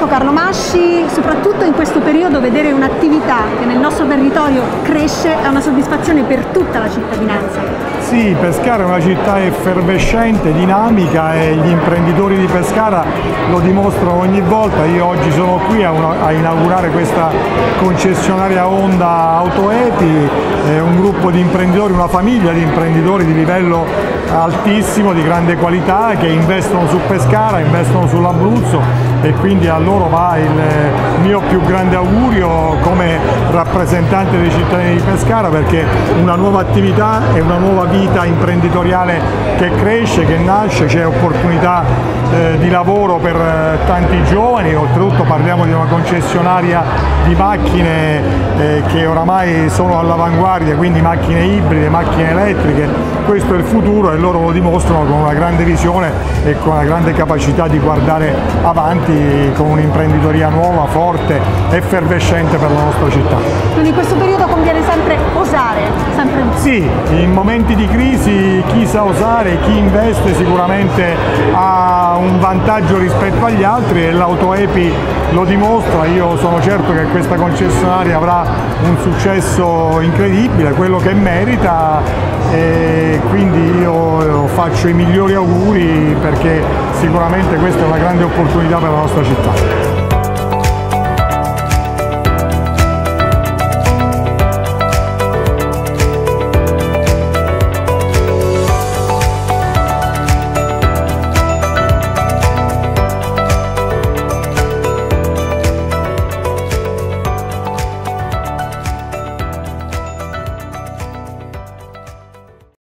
Ecco Carlo Masci, soprattutto in questo periodo vedere un'attività che nel nostro territorio cresce è una soddisfazione per tutta la cittadinanza. Sì, Pescara è una città effervescente, dinamica e gli imprenditori di Pescara lo dimostrano ogni volta. Io oggi sono qui a inaugurare questa concessionaria Honda Autoepi, un gruppo di imprenditori, una famiglia di imprenditori di livello altissimo, di grande qualità, che investono su Pescara, investono sull'Abruzzo, e quindi a loro va il mio più grande augurio come rappresentante dei cittadini di Pescara, perché una nuova attività e una nuova vita imprenditoriale che cresce, che nasce, c'è opportunità di lavoro per tanti giovani. Oltretutto parliamo di una concessionaria di macchine che oramai sono all'avanguardia, quindi macchine ibride, macchine elettriche. Questo è il futuro e loro lo dimostrano con una grande visione e con una grande capacità di guardare avanti, con un'imprenditoria nuova, forte, effervescente per la nostra città. Quindi in questo periodo conviene sempre osare, sempre. Sì, in momenti di crisi chi sa osare, chi investe sicuramente ha un vantaggio rispetto agli altri e l'Autoepi lo dimostra. Io sono certo che questa concessionaria avrà un successo incredibile, quello che merita, e quindi io faccio i migliori auguri, perché sicuramente questa è una grande opportunità per la nostra città.